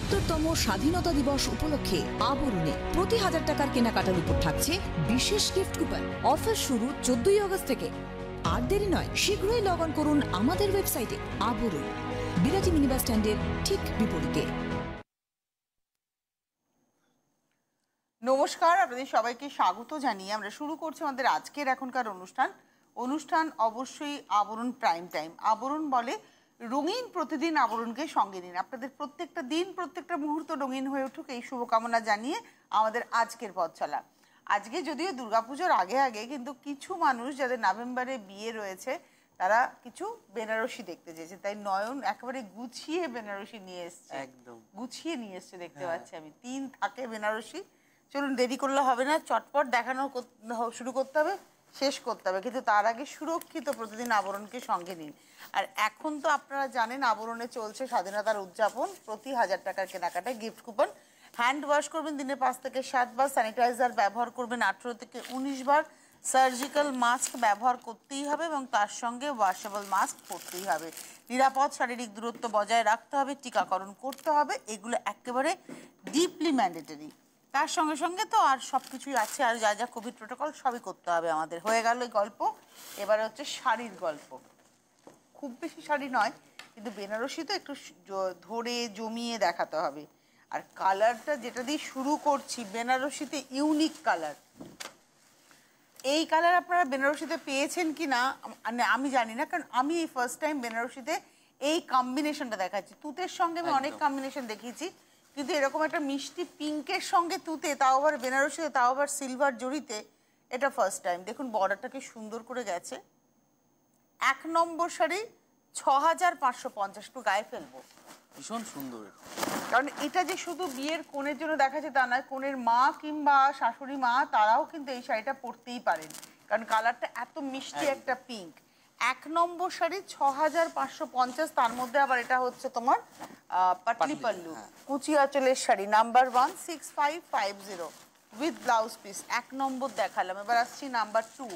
৭৫তম স্বাধীনতা দিবস উপলক্ষে আবরণে প্রতি ১০০০ টাকার কেনাকাটার উপর থাকছে বিশেষ গিফট কুপন। অফার শুরু ১৪ আগস্ট থেকে। আর দেরি নয়, শীঘ্রই লগ অন করুন আমাদের ওয়েবসাইটে। আবরণ, বিরাটি মিনি বাস স্ট্যান্ডের ঠিক বিপরীতে। নমস্কার, আপনাদের সবাইকে স্বাগত জানিয়ে আমরা শুরু করছি আমাদের আজকের এখনকার অনুষ্ঠান অবশ্যই আবরণ প্রাইম টাইম। আবরণ বলে রঙিন প্রতিদিন আবরণকে সঙ্গে নিন। আপনাদের প্রত্যেকটা দিন প্রত্যেকটা মুহূর্ত রঙিন হয়ে উঠুক এই শুভকামনা জানিয়ে আমাদের আজকের পথ চলা। আজকে যদিও দুর্গাপুজোর আগে কিন্তু কিছু মানুষ যাদের নভেম্বরে বিয়ে রয়েছে তারা কিছু বেনারসি দেখতে চেয়েছে, তাই নয়ন একেবারে গুছিয়ে বেনারসি নিয়ে এসছে। একদম গুছিয়ে নিয়ে এসছে, দেখতে পাচ্ছি আমি 3 থাকে বেনারসি। চলুন, দেরি করলে হবে না, চটপট দেখানো শুরু করতে হবে, শেষ করতে হবে, কিন্তু তার আগে সুরক্ষিত প্রতিদিন আবরণকে সঙ্গে নিন। আর এখন তো আপনারা জানেন আবরণে চলছে স্বাধীনতার উদযাপন। প্রতি ১০০০ টাকার কেনাকাটায় গিফট কুপন। হ্যান্ড ওয়াশ করবেন দিনে 5 থেকে 7 বার, স্যানিটাইজার ব্যবহার করবেন 18 থেকে 19 বার, সার্জিক্যাল মাস্ক ব্যবহার করতেই হবে এবং তার সঙ্গে ওয়াশেবল মাস্ক পরতেই হবে। নিরাপদ শারীরিক দূরত্ব বজায় রাখতে হবে, টিকাকরণ করতে হবে, এগুলো একেবারে ডিপলি ম্যান্ডেটরি। তার সঙ্গে সঙ্গে তো আর সব কিছুই আছে, আর যা যা কোভিড প্রোটোকল সবই করতে হবে আমাদের। হয়ে গেল এই গল্প, এবারে হচ্ছে শাড়ির গল্প। খুব বেশি শাড়ি নয়, কিন্তু বেনারসি তো একটু ধরে জমিয়ে দেখাতে হবে। আর কালারটা যেটা দিয়ে শুরু করছি, বেনারসিতে ইউনিক কালার। এই কালার আপনারা বেনারসিতে পেয়েছেন কি না আমি জানি না, কারণ আমি এই ফার্স্ট টাইম বেনারসিতে এই কম্বিনেশনটা দেখাচ্ছি। তুতের সঙ্গে আমি অনেক কম্বিনেশন দেখিয়েছি, কিন্তু এরকম একটা মিষ্টি পিঙ্কের সঙ্গে তুতে, তাও আবার বেনারসিতে, তাও আবার সিলভার জড়িতে, এটা ফার্স্ট টাইম। দেখুন বর্ডারটাকে সুন্দর করে গেছে। 1 নম্বর শাড়ি ৬৫৫০। একটু গায়ে ফেলবো, ভীষণ সুন্দর। কারণ এটা যে শুধু বিয়ের কনের জন্য দেখাচ্ছে তা নয়, কনের মা কিংবা শাশুড়ি মা তারাও কিন্তু এই শাড়িটা পরতেই পারেন, কারণ কালারটা এত মিষ্টি একটা পিঙ্ক। 1 নম্বর শাড়ি ৬৫৫০। তার মধ্যে আবার এটা হচ্ছে তোমার পাটলি পাল্লু, কুচি আঁচলের শাড়ি, number 1, 6550 with blouse piece. 1 number দেখালাম, এবার আসছি নাম্বার 2।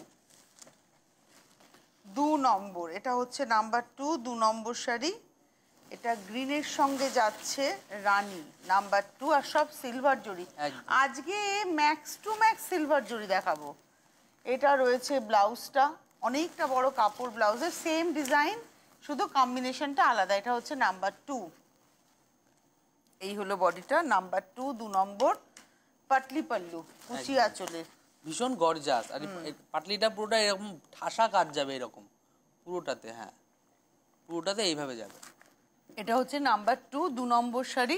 2 নম্বর, এটা হচ্ছে নাম্বার 2, 2 নম্বর শাড়ি। এটা গ্রিনের সঙ্গে যাচ্ছে রানী, নাম্বার 2, আর সব সিলভার জড়ি। আজকে max to max silver zari দেখাবো। এটা রয়েছে ব্লাউজটা, অনেকটা বড় কাপড়, ব্লাউজের সেম ডিজাইন, শুধু কম্বিনেশনটা আলাদা। এটা হচ্ছে নাম্বার 2। এই হলো বডিটা, নাম্বার 2, 2 নম্বর। পাটলি পাল্লু, কুচি আঁচলের, ভীষণ গর্জাস। আর পাটলিটা পুরোটা এরকম ঠাসা কাট যাবে, এরকম পুরোটাতে। হ্যাঁ, পুরোটাতে এইভাবে যাবে। এটা হচ্ছে নাম্বার 2, 2 নম্বর শাড়ি।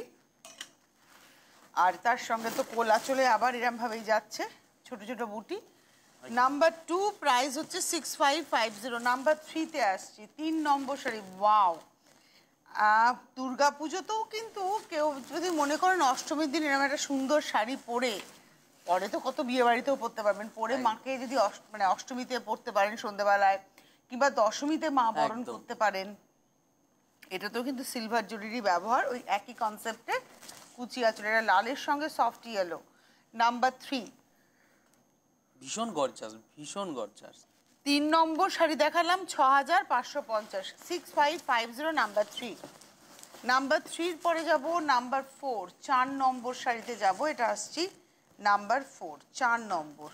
আর তার সঙ্গে তো কোল আঁচলে আবার এরম ভাবেই যাচ্ছে, ছোট ছোট বুটি। নাম্বার 2 প্রাইস হচ্ছে 6550। নাম্বার 3 তে আসছি, 3 নম্বর শাড়ি। ওয়াও, দুর্গা পুজোতেও কিন্তু কেউ যদি মনে করেন অষ্টমীর দিন এরকম একটা সুন্দর শাড়ি পরে তো কত বিয়ে বাড়িতেও পরতে পারবেন, পরে মাকে যদি মানে অষ্টমীতে পরতে পারেন সন্ধ্যেবেলায়, কিংবা দশমীতে মা বরণ করতে পারেন। এটাতেও কিন্তু সিলভার জুয়েলারি ব্যবহার, ওই একই কনসেপ্টে কুচি আঁচল। এটা লালের সঙ্গে সফট ইয়েলো। নাম্বার 3, ভীষণ গর্জাস, ভীষণ গর্জাস। 3 নম্বর শাড়ি দেখালাম ৬৫৫০, 6550, নাম্বার 3। নাম্বার 3 পরে যাব নাম্বার 4, 4 নম্বর শাড়িতে যাব। এটা আসছি নাম্বার 4, 4 নম্বর।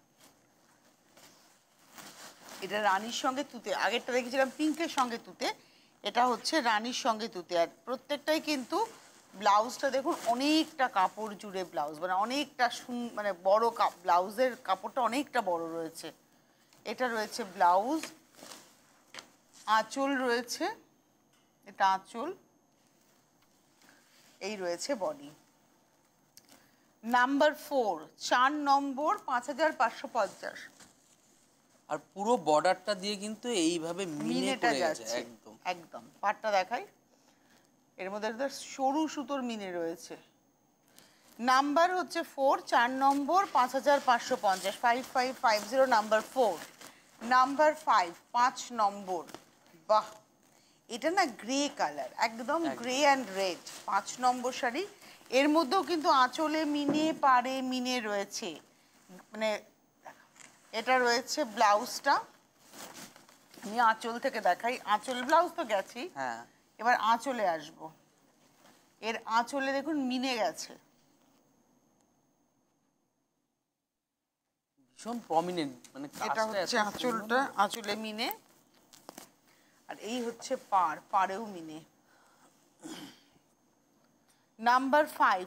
এটা রানীর সঙ্গে তুতে, আগেরটা দেখেছিলাম পিঙ্কের সঙ্গে তুতে, এটা হচ্ছে রানীর সঙ্গে তুতে। আর প্রত্যেকটাই কিন্তু ব্লাউজটা দেখুন অনেকটা কাপড় জুড়ে ব্লাউজ, মানে অনেকটা মানে বড় ব্লাউজের কাপড়টা অনেকটা বড় রয়েছে। এটা রয়েছে ব্লাউজ, আঁচল রয়েছে, এটা আঁচল, এই রয়েছে বডি। নাম্বার 4, 4 নম্বর, 5550। আর পুরো বর্ডারটা দিয়ে কিন্তু এইভাবে মিনেটা যাচ্ছে একদম একদম। পাটটা দেখাই, এর মধ্যে একটা সরু সুতোর মিনে রয়েছে। নাম্বার হচ্ছে 4, 4 নম্বর, 5550, 5550, নাম্বার 4। নাম্বার 5, 5 নম্বর। বাহ, এটা না গ্রে কালার, একদম grey and red. 5 number sari, এর মধ্যেও কিন্তু আঁচলে মিনে, পাড়ে মিনে রয়েছে। মানে এটা রয়েছে ব্লাউজটা, আমি আঁচল থেকে দেখাই। আঁচল ব্লাউজ তো গেছি, এবার আঁচলে আসবো। এর আঁচলে দেখুন মিনে গেছে, ভীষণ প্রমিনেন্ট, মানে এটা কাজটা হচ্ছে এত আঁচলটা, আঁচলে মিনে, আর এই হচ্ছে পাড়, পাড়েও মিনে। Number 5,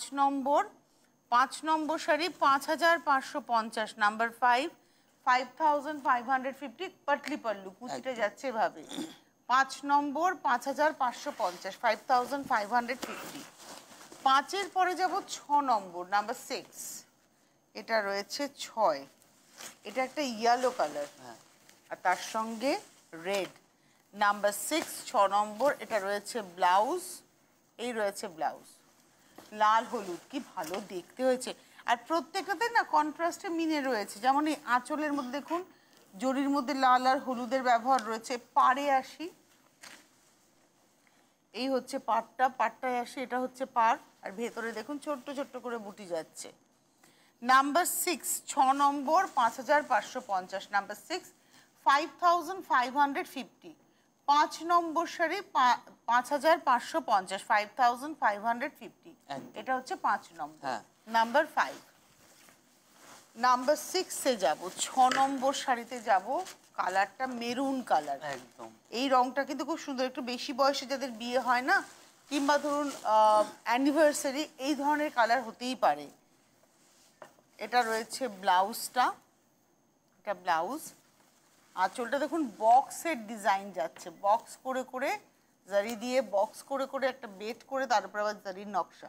5 number sari 5550, number 5, 5550, patli pallu, কুচিটা যাচ্ছে এভাবে। 5 নম্বর 5550, 5550। 5-এর পরে যাব 6 নম্বর, নাম্বার 6, এটা রয়েছে 6, এটা একটা ইয়েলো কালার আর তার সঙ্গে রেড। নাম্বার 6, 6 নম্বর, এটা রয়েছে ব্লাউজ, এই রয়েছে ব্লাউজ, লাল হলুদ, কি ভালো দেখতে হয়েছে। আর প্রত্যেকটাতে না কন্ট্রাস্টে মিনে রয়েছে, যেমন এই আঁচলের মধ্যে দেখুন জরির মধ্যে লাল আর হলুদের ব্যবহার রয়েছে। পাড়ে আসি, এই হচ্ছে পাড়টা, পাড়টায় আসি, এটা হচ্ছে পাড়, আর ভেতরে দেখুন ছোট্ট ছোট্ট করে বুটি যাচ্ছে। Number 6, 6 number 5550, number 6, 5550। 5 number sari 5550, 5550, এটা হচ্ছে 5 নম্বর। নাম্বার 5, নাম্বার 6-এ যাব, 6 নম্বর শাড়িতে যাব, কালারটা মেরুন কালার, একদম এই রংটা কিন্তু খুব সুন্দর। একটু বেশি বয়সে যাদের বিয়ে হয় না, কিংবা ধরুন অ্যানিভার্সারি, এই ধরনের কালার হতেই পারে। এটা রয়েছে ব্লাউজটা, এটা ব্লাউজ, আঁচলটা দেখুন বক্সের ডিজাইন যাচ্ছে, বক্স করে করে জারি দিয়ে, বক্স করে করে একটা বেট করে তার উপর আবার জারির নকশা,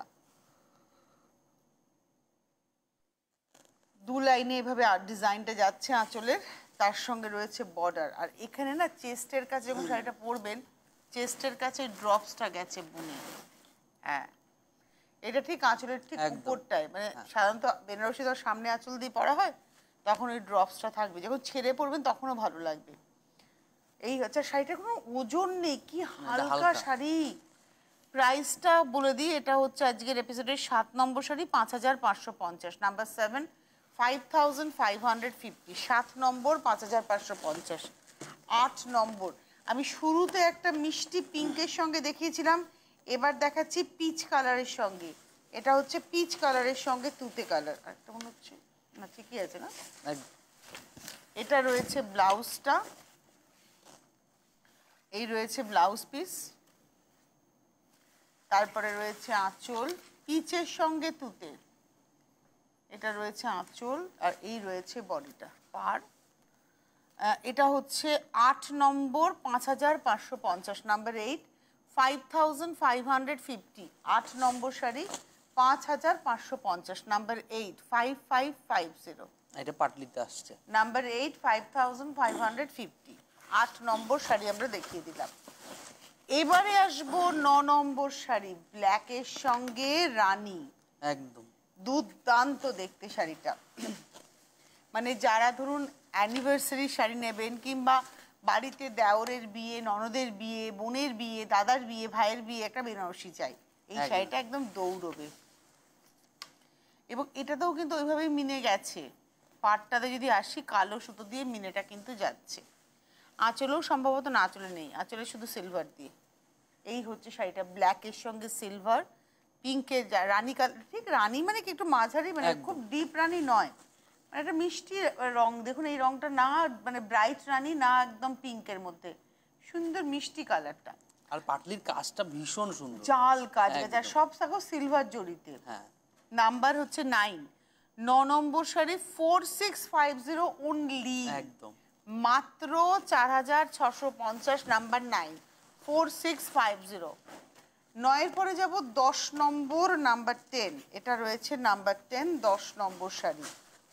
2 লাইনে এভাবে ডিজাইনটা যাচ্ছে আঁচলের, তার সঙ্গে রয়েছে বর্ডার। আর এখানে না চেস্টের কাছে যখন শাড়িটা পরবেন, চেস্টের কাছে ড্রপসটা গেছে বুনে, হ্যাঁ এটা ঠিক আঁচলের ঠিক উপরটায়, মানে সাধারণত বেনারসি তো সামনে আঁচল দিয়ে পরা হয়, তখন ওই ড্রপসটা থাকবে, যখন ছেড়ে পরবেন তখনও ভালো লাগবে। এই হচ্ছে শাড়িটার কোনো ওজন নেই, কি হালকা শাড়ি। প্রাইসটা বলে দিই, এটা হচ্ছে আজকের এপিসোডের 7 নম্বর শাড়ি, 5550, নাম্বার 7, 5550, 7 নম্বর 5550। 8 নম্বর, আমি শুরুতে একটা মিষ্টি পিঙ্কের সঙ্গে দেখিয়েছিলাম, এবার দেখাচ্ছি পিচ কালারের সঙ্গে, এটা হচ্ছে পিচ কালারের সঙ্গে তুতে কালার, একটা মনে হচ্ছে না ঠিকই আছে না। এটা রয়েছে ব্লাউজটা, এই রয়েছে ব্লাউজ পিস, তারপরে রয়েছে আঁচল, পিচের সঙ্গে তুতের, এটা রয়েছে আঁচল, আর এই রয়েছে বডিটা, পাড়। এটা হচ্ছে 8 number 5550, number 8, 5550, 8 number sari 5550, number 8, 5550, এটা পাটলিতে আসছে। নাম্বার 8, 5550, 8 নম্বর শাড়ি আমরা দেখিয়ে দিলাম। এবারে আসবো 9 নম্বর শাড়ি, ব্ল্যাকের সঙ্গে রানী, একদম দুর্দান্ত দেখতে শাড়িটা। মানে যারা ধরুন অ্যানিভার্সারি শাড়ি নেবেন, কিংবা বাড়িতে দেওরের বিয়ে, ননদের বিয়ে, বোনের বিয়ে, দাদার বিয়ে, ভাইয়ের বিয়ে, একটা বেনারসি চাই, এই শাড়িটা একদম দৌড়বে। এবং এটাতেও কিন্তু ওইভাবেই মিনে গেছে, পাটটাতে যদি আসি কালো সুতো দিয়ে মিনেটা কিন্তু যাচ্ছে। আঁচলেও সম্ভবত না, আঁচলে নেই, আঁচলে শুধু সিলভার দিয়ে। এই হচ্ছে শাড়িটা, ব্ল্যাকের সঙ্গে সিলভার, পিঙ্কের রানী কালার, ঠিক রানী মানে কি একটু মাঝারি, মানে খুব ডিপ রানী নয়, মানে একটা মিষ্টি রং। দেখুন এই রংটা না মানে ব্রাইট রানী না, একদম পিঙ্কের মধ্যে, সুন্দর মিষ্টি কালারটা। আর পাটলির কাজটা ভীষণ সুন্দর, জাল কাজ গেছে, আর সব সাগো সিলভার জড়িতে। নাম্বার হচ্ছে 9, 9 নম্বর শাড়ি 4650 অনলি, একদম মাত্র 4650, নাম্বার 9, 4650। 9-এর পরে যাব 10 নম্বর, নাম্বার 10, এটা রয়েছে নাম্বার 10, 10 নম্বর শাড়ি,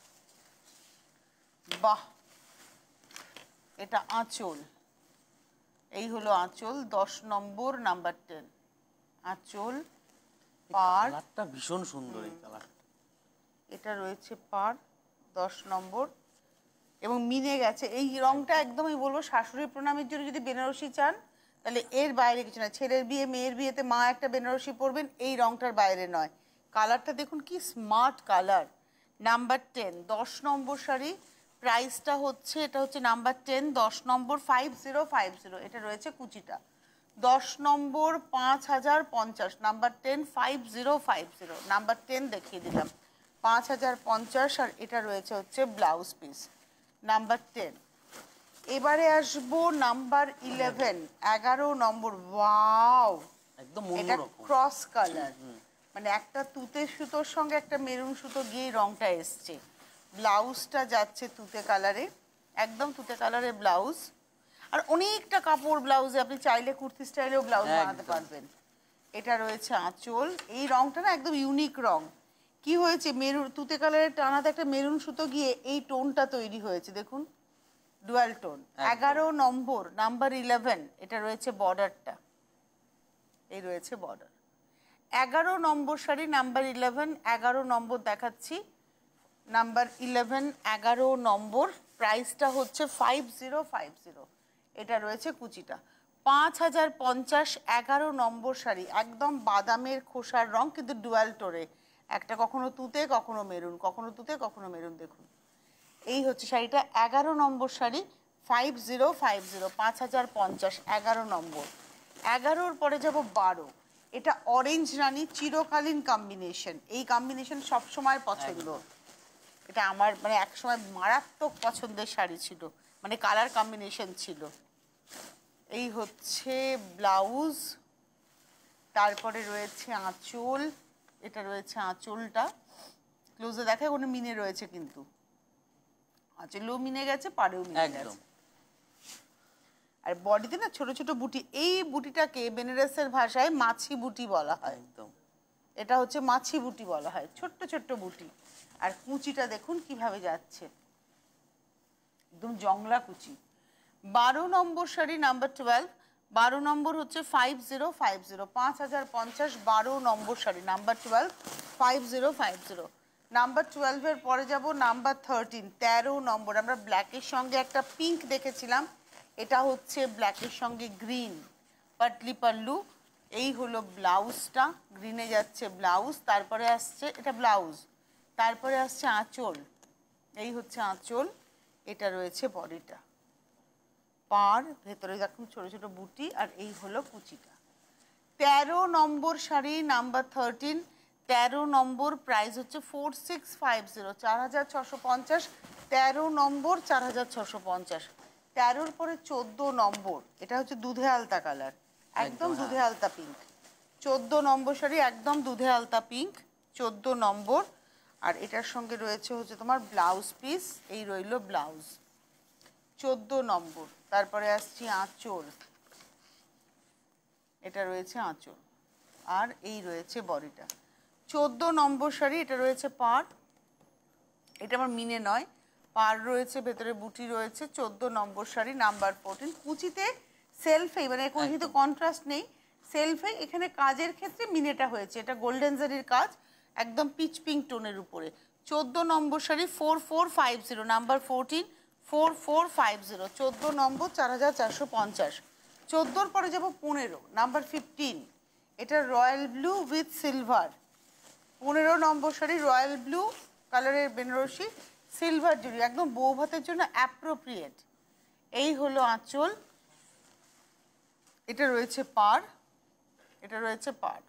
বাহ, এটা আঁচল, এই হলো আঁচল, 10 নম্বর, নাম্বার 10, আঁচল, পাড়, কালারটা ভীষণ সুন্দর, এই কালারটা, এটা রয়েছে পাড়, 10 নম্বর, এবং মিনে গেছে। এই রংটা একদমই বলবো শাশুড়ি প্রণামের জন্য যদি বেনারসি চান, তাহলে এর বাইরে কিছু না। ছেলের বিয়ে, মেয়ের বিয়েতে মা একটা বেনারসি পরবেন, এই রংটার বাইরে নয়। কালারটা দেখুন কি smart colour. Number 10, 10 number sari, প্রাইসটা হচ্ছে, এটা হচ্ছে নাম্বার 10, 10 নম্বর, 5050, এটা রয়েছে কুচিটা, 10 নম্বর 5050, নাম্বার 10 5050, নাম্বার 10 দেখিয়ে দিলাম 5050, আর এটা রয়েছে হচ্ছে ব্লাউজ পিস নাম্বার 10। এবারে আসবো নাম্বার 11, 11 নম্বর। ওয়াও, একদম এটা অন্যরকম ক্রস কালার, মানে একটা তুতে সুতোর সঙ্গে একটা মেরুন সুতো গিয়ে রংটা এসছে। ব্লাউজটা যাচ্ছে তুতে কালারে, একদম তুতে কালারের ব্লাউজ, আর অনেকটা কাপড় ব্লাউজে, আপনি চাইলে কুর্তি স্টাইলেও ব্লাউজ বানাতে একদম। পারবেন। এটা রয়েছে আঁচল, এই রংটা না একদম ইউনিক রং। কি হয়েছে, মেরুন তুতে কালারের টানাতে একটা মেরুন সুতো গিয়ে এই টোনটা তৈরি হয়েছে, দেখুন ডুয়াল টোন। 11 নম্বর, নাম্বার 11, এটা রয়েছে বর্ডারটা, এই রয়েছে border. 11 number sari number 11, 11 number দেখাচ্ছি, নাম্বার 11, 11 নম্বর, প্রাইসটা হচ্ছে 5050। এটা রয়েছে কুচিটা 5050, 11 নম্বর শাড়ি, একদম বাদামের খোসার রং, কিন্তু ডুয়াল টোরে, একটা কখনো তুতে কখনো মেরুন, কখনো তুতে কখনো মেরুন, দেখুন এই হচ্ছে শাড়িটা। 11 নম্বর শাড়ি 5050, 5050, 11 নম্বর। 11-র পরে যাব 12, এটা অরেঞ্জ রানী, চিরকালীন কম্বিনেশন, এই কম্বিনেশন সবসময় পছন্দ, এটা আমার মানে একসময় মারাত্মক পছন্দের শাড়ি ছিল, মানে কালার কম্বিনেশন ছিল। এই হচ্ছে ব্লাউজ, তারপরে রয়েছে আঁচল, এটা রয়েছে আঁচলটা, ক্লোজে দেখে কোনো মিনে রয়েছে, কিন্তু আঁচলেও মিনে গেছে, পাড়েও মিনে গেছে। আর বডিতে না ছোট ছোট বুটি, এই বুটিটাকে বেনারসের ভাষায় মাছি বুটি বলা হয়, একদম এটা হচ্ছে মাছি বুটি বলা হয়, ছোট্ট ছোট্ট বুটি। আর কুচিটা দেখুন কিভাবে যাচ্ছে, একদম জংলা কুচি। 12 নম্বর শাড়ি নাম্বার 12, 12 নম্বর হচ্ছে 5050, 5050, 12 নম্বর শাড়ি নাম্বার 12, 5050। নাম্বার 12-এর পরে যাব নাম্বার 13, 13 নম্বর। আমরা ব্ল্যাকের সঙ্গে একটা পিঙ্ক দেখেছিলাম, এটা হচ্ছে ব্ল্যাকের সঙ্গে গ্রিন, পাটলি পাল্লু, এই হলো ব্লাউজটা, গ্রিনে যাচ্ছে ব্লাউজ, তারপরে আসছে এটা ব্লাউজ, তারপরে আসছে আঁচল, এই হচ্ছে আঁচল, এটা রয়েছে বডিটা, পাড় ভেতরে দেখুন ছোট ছোট বুটি, আর এই হলো কুচিটা। 13 number sari number 13, 13 number, price হচ্ছে 4650, 4650, 13 নম্বর 4650। 13-র পরে 14 নম্বর, এটা হচ্ছে দুধে আলতা কালার, একদম দুধে আলতা পিঙ্ক। 14 নম্বর শাড়ি একদম দুধে আলতা পিঙ্ক, 14 নম্বর। আর এটার সঙ্গে রয়েছে হচ্ছে তোমার ব্লাউজ পিস, এই রইল ব্লাউজ, 14 নম্বর। তারপরে আসছি আঁচল, এটা রয়েছে আঁচল, আর এই রয়েছে বডিটা। 14 নম্বর শাড়ি, এটা রয়েছে পাড়, এটা আমার মিনে নয়, পাড় রয়েছে, ভেতরে বুটি রয়েছে। 14 নম্বর শাড়ি নাম্বার 14, কুচিতে সেলফে, মানে কোনো কিন্তু কন্ট্রাস্ট নেই, সেলফে এখানে কাজের ক্ষেত্রে মিনেটা হয়েছে, এটা গোল্ডেন জারির কাজ, একদম পিচ পিঙ্ক টোনের উপরে। 14 নম্বর শাড়ি 4450, নাম্বার 14, 4450, 14 নম্বর 4450। 14-র পরে যাব 15, নাম্বার 15, এটা royal blue with silver, 15 number sari royal blue কালারের বেনারসি, সিলভার জুড়ি, একদম বউ ভাতের জন্য অ্যাপ্রোপ্রিয়েট। এই হলো আঁচল, এটা রয়েছে পাড়, এটা রয়েছে পাড়,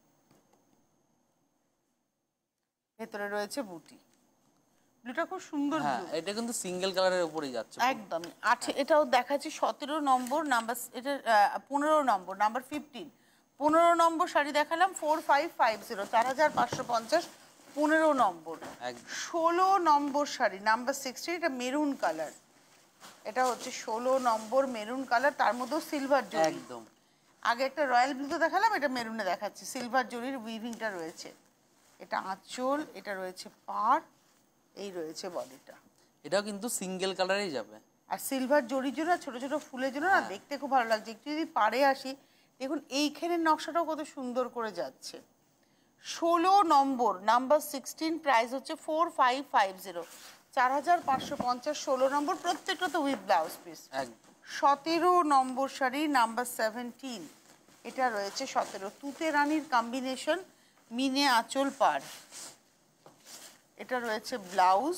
ভেতরে রয়েছে বুটি, ব্লুটা খুব সুন্দর ব্লু, এটা কিন্তু সিঙ্গেল কালারের উপরেই যাচ্ছে একদমই। এটাও দেখাচ্ছি 17 নম্বর নাম্বার, এটা 15 নম্বর, নাম্বার 15, 15 নম্বর শাড়ি দেখালাম 4550, 4550, 15 নম্বর। 16 নম্বর শাড়ি নাম্বার 16, এটা মেরুন কালার, এটা হচ্ছে 16 নম্বর মেরুন কালার, তার মধ্যেও সিলভার জরি, একদম। আগে একটা রয়্যাল ব্লুতে দেখালাম, এটা মেরুনে দেখাচ্ছি, সিলভার জরির উইভিংটা রয়েছে। এটা আঁচল, এটা রয়েছে পাড়, এই রয়েছে বডিটা, এটাও কিন্তু সিঙ্গেল কালারেই যাবে, আর সিলভার জরির জন্য ছোট ছোট ফুলের জন্য না দেখতে খুব ভালো লাগছে। একটু যদি পাড়ে আসি, দেখুন এইখানের নকশাটাও কত সুন্দর করে যাচ্ছে। 16 নম্বর নাম্বার 16, প্রাইস হচ্ছে 4550, 4550, 16 নম্বর, প্রত্যেকটা তো with blouse piece. 17 number sari number 17, এটা রয়েছে 17, তুতে রানীর কম্বিনেশন, মিনে আঁচল পাড়, এটা রয়েছে ব্লাউজ,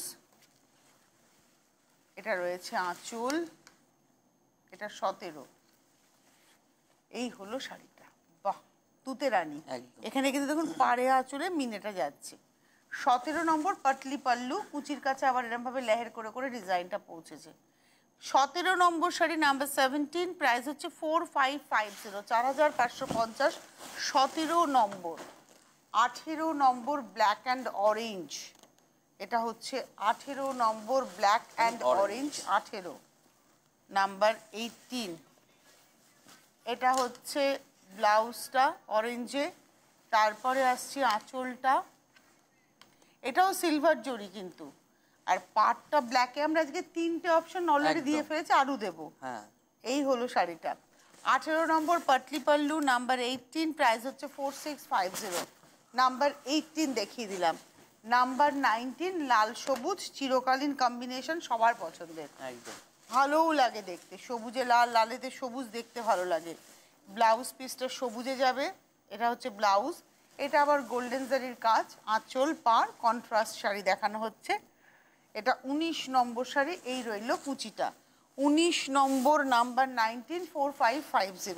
এটা রয়েছে আঁচল, এটা 17, এই হলো শাড়িটা, বাহ তুতে রানী। একদম। এখানে কিন্তু দেখুন পাড়ে আঁচলে মিনেটা যাচ্ছে। 17 নম্বর পাটলি পাল্লু, কুচির কাছে আবার এরকম ভাবে লেহের করে করে ডিজাইনটা পৌঁছেছে। 17 নম্বর শাড়ি নাম্বার 17, প্রাইস হচ্ছে 4550, 4550। 17 number. 18 number black and orange, এটা হচ্ছে 18 number black and orange. 18 number 18, এটা হচ্ছে ব্লাউজটা অরেঞ্জে, তারপরে আসছে আঁচলটা, এটাও সিলভার জরি কিন্তু, আর পাটটা ব্ল্যাকে। আমরা আজকে 3টে অপশন অলরেডি দিয়ে ফেলেছি, আরও দেবো। হ্যাঁ, এই হলো শাড়িটা। 18 number patli pallu, number 18, price হচ্ছে 4650। নাম্বার 18 দেখিয়ে দিলাম। নাম্বার 19 লাল সবুজ, চিরকালীন কম্বিনেশন, সবার পছন্দের, একদম ভালোও লাগে দেখতে, সবুজে লাল, লালেতে সবুজ, দেখতে ভালো লাগে। ব্লাউজ পিসটা সবুজে যাবে, এটা হচ্ছে ব্লাউজ। এটা আবার গোল্ডেন জারির কাজ, আঁচল পাড় কন্ট্রাস্ট শাড়ি দেখানো হচ্ছে। এটা 19 নম্বর শাড়ি, এই রইল কুচিটা। 19 নম্বর নাম্বার 19, 4550,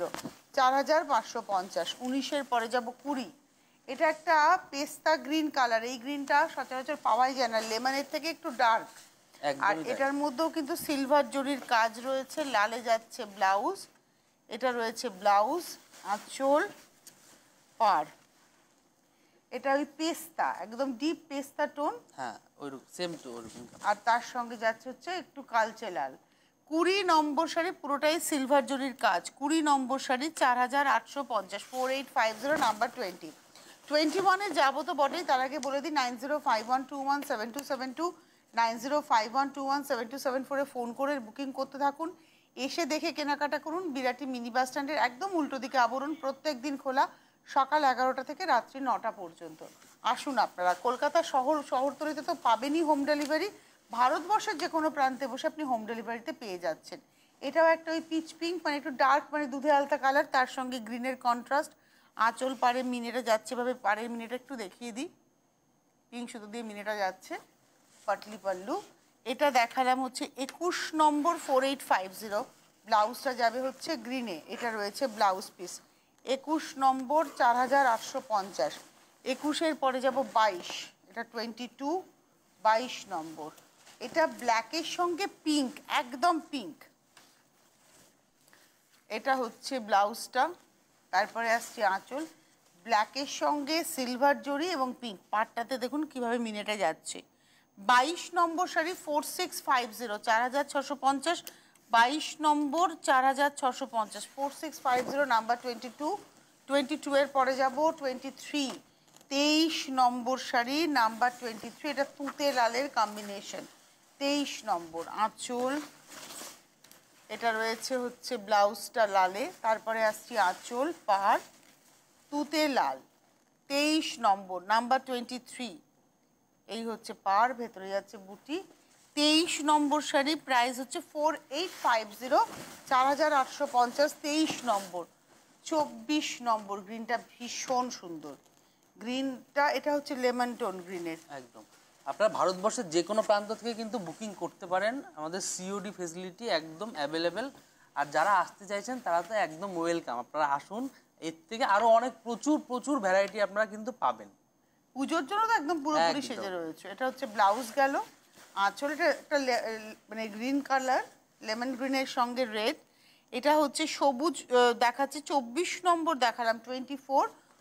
4550। 19-এর পরে যাব 20। এটা একটা পেস্তা গ্রিন কালার, এই গ্রিনটা সচরাচর পাওয়াই যায় না, লেমনের থেকে একটু ডার্ক। আর এটার মধ্যেও কিন্তু সিলভার জরির কাজ রয়েছে, লালে যাচ্ছে ব্লাউজ, এটা রয়েছে ব্লাউজ, আঁচল পাড়। এটা ওই পেস্তা, একদম ডিপ পেস্তা টোন। হ্যাঁ, ওইরকম সেম টু ওইরকম। আর তার সঙ্গে যাচ্ছে হচ্ছে একটু কালচে লাল। 20 নম্বর শাড়ি, পুরোটাই সিলভার জরির কাজ। 20 নম্বর শাড়ি 4850, 4850, নাম্বার 20। 21-এ যাবো তো বটেই, তার আগে বলে দিই 9051217272, 9051217274-এ ফোন করে বুকিং করতে থাকুন। এসে দেখে কেনাকাটা করুন। বিরাটি মিনি বাস স্ট্যান্ডের একদম উল্টো দিকে আবরণ, প্রত্যেক দিন খোলা সকাল 11টা থেকে রাত্রি 9টা পর্যন্ত। আসুন আপনারা, কলকাতা শহরতলিতে তো পাবেনই হোম ডেলিভারি, ভারতবর্ষের যে কোনো প্রান্তে বসে আপনি হোম ডেলিভারিতে পেয়ে যাচ্ছেন। এটাও একটা ওই পিচ পিঙ্ক, মানে একটু ডার্ক, মানে দুধে আলতা কালার, তার সঙ্গে গ্রিনের কন্ট্রাস্ট। আঁচল পাড়ে মিনেটা যাচ্ছে ভাবে, পাড়ের মিনেটা একটু দেখিয়ে দিই, পিঙ্ক সুতো দিয়ে মিনেটা যাচ্ছে। পাটলি পাল্লু, এটা দেখালাম হচ্ছে 21 নম্বর 4850, ব্লাউজটা যাবে হচ্ছে গ্রিনে, এটা রয়েছে ব্লাউজ পিস। 21 নম্বর 4850। 21-এর পরে যাব 22, এটা 22, 22 নম্বর। এটা ব্ল্যাকের সঙ্গে পিঙ্ক, একদম পিঙ্ক, এটা হচ্ছে ব্লাউজটা। তারপরে আসছে আঁচল, ব্ল্যাকের সঙ্গে সিলভার জরি এবং পিঙ্ক, পাটটাতে দেখুন কিভাবে মিনেটা যাচ্ছে। 22 নম্বর শাড়ি 4650, 4650। 22 নম্বর 4650, 4650, নাম্বার 22। 22-এর পরে যাব 23, 23 নম্বর শাড়ি নাম্বার 23, এটা তুতে লালের কম্বিনেশন। 23 নম্বর আঁচল, এটা রয়েছে হচ্ছে ব্লাউজটা লালে, তারপরে আসছি আঁচল পাড় তুতে লাল। 23 নম্বর নাম্বার 23, এই হচ্ছে পাড়, ভেতরে যাচ্ছে বুটি। 23 নম্বর শাড়ি, প্রাইস হচ্ছে 4850, 4850। 23 নম্বর। 24 নম্বর, গ্রিনটা ভীষণ সুন্দর, গ্রিনটা এটা হচ্ছে লেমন টোন গ্রিনের। একদম, আপনারা ভারতবর্ষের যে কোনো প্রান্ত থেকে কিন্তু বুকিং করতে পারেন, আমাদের সিওডি ফেসিলিটি একদম অ্যাভেলেবেল। আর যারা আসতে চাইছেন তারা তো একদম ওয়েলকাম, আপনারা আসুন, এর থেকে আরও অনেক প্রচুর প্রচুর ভ্যারাইটি আপনারা কিন্তু পাবেন। পুজোর জন্য তো একদম পুরোপুরি সেজে রয়েছে। এটা হচ্ছে ব্লাউজ গেল, আঁচল, এটা একটা মানে গ্রিন কালার, লেমন গ্রিনের সঙ্গে রেড। এটা হচ্ছে সবুজ দেখাচ্ছে। 24 নম্বর দেখালাম 24,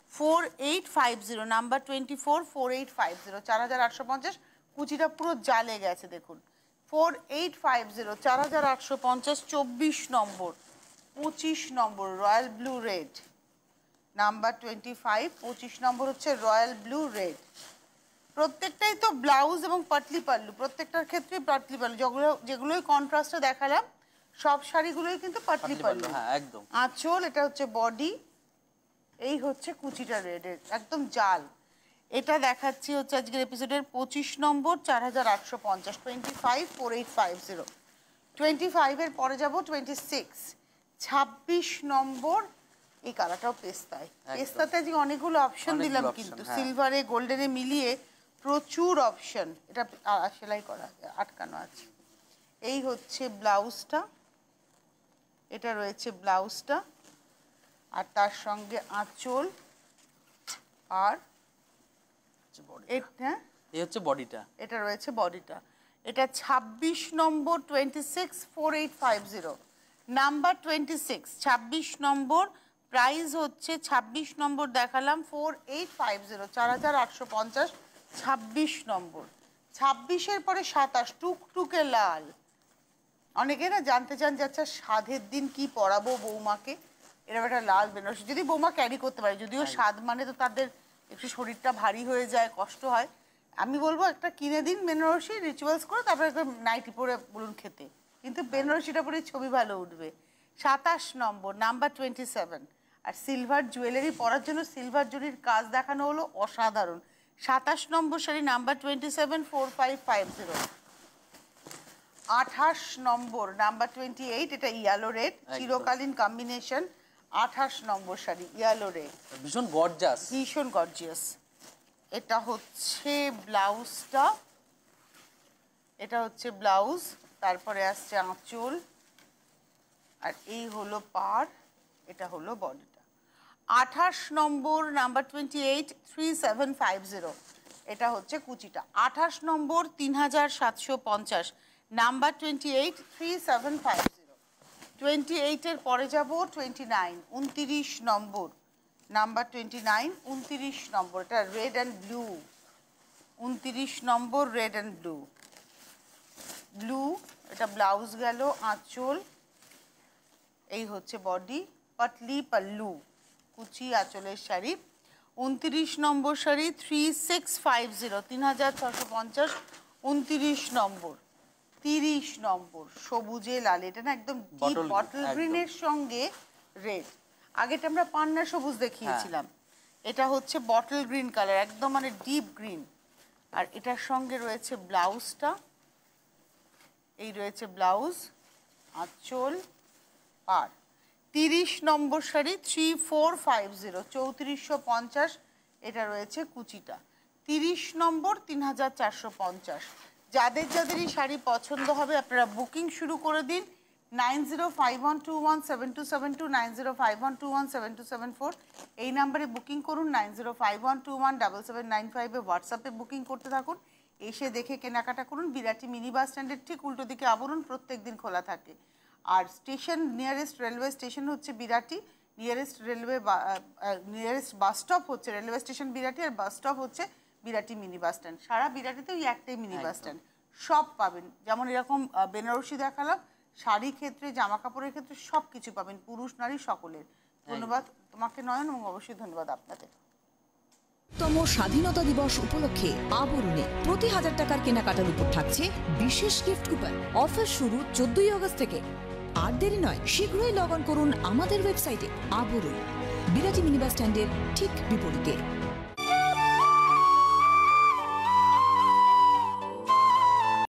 4850, নাম্বার 24, 4850, 4850। কুচিটা পুরো জালে গেছে দেখুন। 4850, 4850। 24 number, 25 number royal blue red, number 25। 25 number হচ্ছে রয়্যাল ব্লু রেড। প্রত্যেকটাই তো ব্লাউজ এবং পাটলি পাল্লু, প্রত্যেকটার ক্ষেত্রেই পাটলি পাল্লু, যেগুলোই কন্ট্রাস্টে দেখালাম সব শাড়িগুলোই কিন্তু পাটলি পাল্লু। হ্যাঁ একদম। আঁচল, এটা হচ্ছে বডি, এই হচ্ছে কুচিটা রেডের একদম জাল। এটা দেখাচ্ছি হচ্ছে আজকের এপিসোডের 25 নম্বর 4850, 25, 4850। 25-এর পরে যাব 26, 26 নম্বর। এই কালারটাও পেস্তায়, পেস্তাতে আজকে অনেকগুলো অপশন দিলাম কিন্তু, সিলভারে গোল্ডেনে মিলিয়ে প্রচুর অপশন। এটা সেলাই করা আটকানো আছে। এই হচ্ছে ব্লাউজটা, এটা রয়েছে ব্লাউজটা। আর তার সঙ্গে আঁচল আর এটা এই হচ্ছে বডিটা, এটা রয়েছে বডিটা। এটা 26 নম্বর 264850 নাম্বার 26 26 নম্বর, প্রাইস হচ্ছে 26 নম্বর দেখালাম 4850 4850 26 নম্বর। 26-এর পরে 27 টুকটুকে লাল। অনেকে না জানতে চান যে আচ্ছা সাধের দিন কি পরাবো বৌমাকে, এরকম একটা লাল বেনারসি যদি বৌমা ক্যারি করতে পারে, যদিও স্বাদ মানে তো তাদের একটু শরীরটা ভারী হয়ে যায়, কষ্ট হয়। আমি বলবো একটা কিনে দিন বেনারসি, রিচুয়ালস করে তারপরে একটা নাইটি পরে বলুন খেতে, কিন্তু বেনারসিটা পরে ছবি ভালো উঠবে। 27 নম্বর নাম্বার 27। আর সিলভার জুয়েলারি পরার জন্য সিলভার জরির কাজ দেখানো হলো অসাধারণ। 27 number sari number 27 4550। 28 number number 28, এটা ইয়েলো রেড চিরকালীন combination. 28 number sari yellow red, ভীষণ গর্জাস, ভীষণ গর্জিয়াস। এটা হচ্ছে ব্লাউজটা, এটা হচ্ছে ব্লাউজ, তারপরে আসছে আঁচল, আর এই হলো পাড়, এটা হলো বডিটা। 28 নম্বর নাম্বার 28 3750, এটা হচ্ছে কুচিটা। 28 নম্বর 3750 নাম্বার 28 3750। 28-এর পরে যাব 29 29 নম্বর নাম্বার 29 29 নম্বর, এটা red and blue. 29 number red and blue, blue, এটা ব্লাউজ গেল, আঁচল, এই হচ্ছে বডি, পাতলি পাল্লু, কুচি আঁচলের শাড়ি। 29 নম্বর শাড়ি 3650 3650। 29 নম্বর 30 নম্বর সবুজে লাল, এটা না একদম ডিপ বটল গ্রিনের সঙ্গে রেড। আগেটা আমরা পান্না সবুজ দেখিয়েছিলাম, এটা হচ্ছে বটল গ্রিন কালার, একদম মানে ডিপ গ্রিন। আর এটার সঙ্গে রয়েছে ব্লাউজটা, এই রয়েছে ব্লাউজ, আঁচল, পাড়। 30 নম্বর শাড়ি 3450 3450, এটা রয়েছে কুচিটা। 30 নম্বর 3450। যাদের যাদের এই শাড়ি পছন্দ হবে আপনারা বুকিং শুরু করে দিন 9051217272 9051217274 এই নাম্বারে বুকিং করুন। 9051217795 হোয়াটসঅ্যাপে বুকিং করতে থাকুন, এসে দেখে কেনাকাটা করুন। বিরাটি মিনি বাস স্ট্যান্ডের ঠিক উল্টো দিকে আবরণ প্রত্যেক দিন খোলা থাকে। আর স্টেশন নিয়ারেস্ট রেলওয়ে স্টেশন হচ্ছে বিরাটি, নিয়ারেস্ট বাস স্টপ হচ্ছে রেলওয়ে স্টেশন বিরাটি, আর বাস স্টপ হচ্ছে বিরাটি মিনি বাস স্ট্যান্ড। সারা বিরাটিতে ওই একটাই মিনি বাস স্ট্যান্ড, সব পাবেন। যেমন এরকম বেনারসি দেখালাম, শাড়ি ক্ষেত্রে, জামা কাপড়ের ক্ষেত্রে সব কিছু পাবেন, পুরুষ নারী সকলের। ধন্যবাদ তোমাকে নয়ন, এবং অবশ্যই ধন্যবাদ আপনাদের। তম স্বাধীনতা দিবস উপলক্ষে আবরণে প্রতি 1000 টাকার কেনাকাটার উপর থাকছে বিশেষ গিফট কুপন। অফার শুরু 14 আগস্ট থেকে। আর দেরি নয়, শীঘ্রই লগ অন করুন আমাদের ওয়েবসাইটে। আবরণ, বিরাটি মিনি বাস স্ট্যান্ডের ঠিক বিপরীতে।